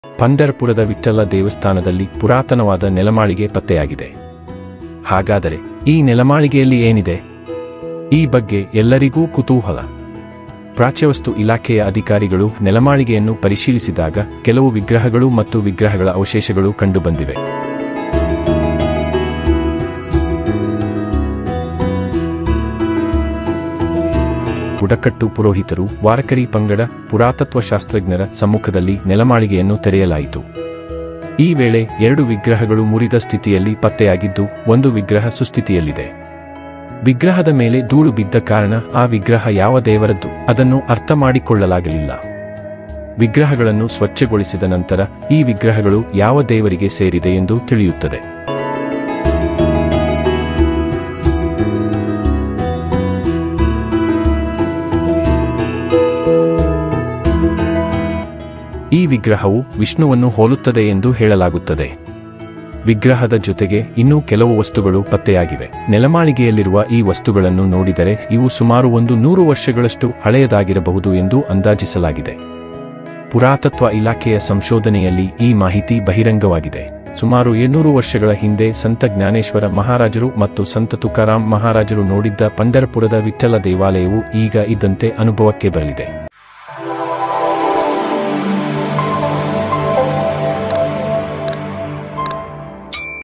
ಪಂಢರಪುರದ ವಿಠ್ಠಲ ದೇವಸ್ಥಾನದಲ್ಲಿ ಪುರಾತನವಾದ ನೆಲಮಾಳಿಗೆ ಪತ್ತೆಯಾಗಿದೆ. ಹಾಗಾದರೆ ಈ ನೆಲಮಾಳಿಗೆಯಲ್ಲಿ ಏನಿದೆ? ಈ ಬಗ್ಗೆ ಎಲ್ಲರಿಗೂ ಕುತೂಹಲ. ಪ್ರಾಚ್ಯವಸ್ತು ಇಲಾಖೆಯ ಅಧಿಕಾರಿಗಳು ನೆಲಮಾಳಿಗೆಯನ್ನು ಪರಿಶೀಲಿಸಿದಾಗ ಕೆಲವು ವಿಗ್ರಹಗಳು ಮತ್ತು ವಿಗ್ರಹಗಳ ಅವಶೇಷಗಳು ಕಂಡುಬಂದಿವೆ. ಬುಡಕಟ್ಟು ಪುರೋಹಿತರು, ವಾರಕರಿ ಪಂಗಡ, ಪುರಾತತ್ವ ಶಾಸ್ತ್ರಜ್ಞರ ಸಮ್ಮುಖದಲ್ಲಿ ನೆಲಮಾಳಿಗೆಯನ್ನು ತೆರೆಯಲಾಯಿತು. ಈ ವೇಳೆ 2 ವಿಗ್ರಹಗಳು ಮುರಿದ ಸ್ಥಿತಿಯಲ್ಲಿ ಪತ್ತೆಯಾಗಿದ್ದು, ಒಂದು ವಿಗ್ರಹ ಸುಸ್ಥಿತಿಯಲ್ಲಿದೆ. ವಿಗ್ರಹದ ಮೇಲೆ ಧೂಳು ಬಿದ್ದ ಕಾರಣ ಆ ವಿಗ್ರಹ ಯಾವ ದೇವರದ್ದು ಅದನ್ನು ಅರ್ಥ ಮಾಡಿಕೊಳ್ಳಲಾಗಲಿಲ್ಲ. ವಿಗ್ರಹಗಳನ್ನು ಸ್ವಚ್ಛಗೊಳಿಸಿದ ನಂತರ ಈ ವಿಗ್ರಹಗಳು ಯಾವ ದೇವರಿಗೆ ಸೇರಿದೆ ಎಂದು ತಿಳಿಯುತ್ತದೆ. ಈ ವಿಗ್ರಹವು ವಿಷ್ಣುವನ್ನು ಹೋಲುತ್ತದೆ ಎಂದು ಹೇಳಲಾಗುತ್ತದೆ. ವಿಗ್ರಹದ ಜೊತೆಗೆ ಇನ್ನೂ ಕೆಲವು ವಸ್ತುಗಳು ಪತ್ತೆಯಾಗಿವೆ. ನೆಲಮಾಳಿಗೆಯಲ್ಲಿರುವ ಈ ವಸ್ತುಗಳನ್ನು ನೋಡಿದರೆ ಇವು ಸುಮಾರು 100 ವರ್ಷಗಳಷ್ಟು ಹಳೆಯದಾಗಿರಬಹುದು ಎಂದು ಅಂದಾಜಿಸಲಾಗಿದೆ. ಪುರಾತತ್ವ ಇಲಾಖೆಯ ಸಂಶೋಧನೆಯಲ್ಲಿ ಈ ಮಾಹಿತಿ ಬಹಿರಂಗವಾಗಿದೆ. ಸುಮಾರು 700 ವರ್ಷಗಳ ಹಿಂದೆ ಸಂತ ಜ್ಞಾನೇಶ್ವರ ಮಹಾರಾಜರು ಮತ್ತು ಸಂತ ತುಕಾರಾಮ್ ಮಹಾರಾಜರು ನೋಡಿದ್ದ ಪಂಢರಪುರದ ವಿಠ್ಠಲ ದೇವಾಲಯವು ಈಗ ಇದ್ದಂತೆ ಅನುಭವಕ್ಕೆ ಬರಲಿದೆ.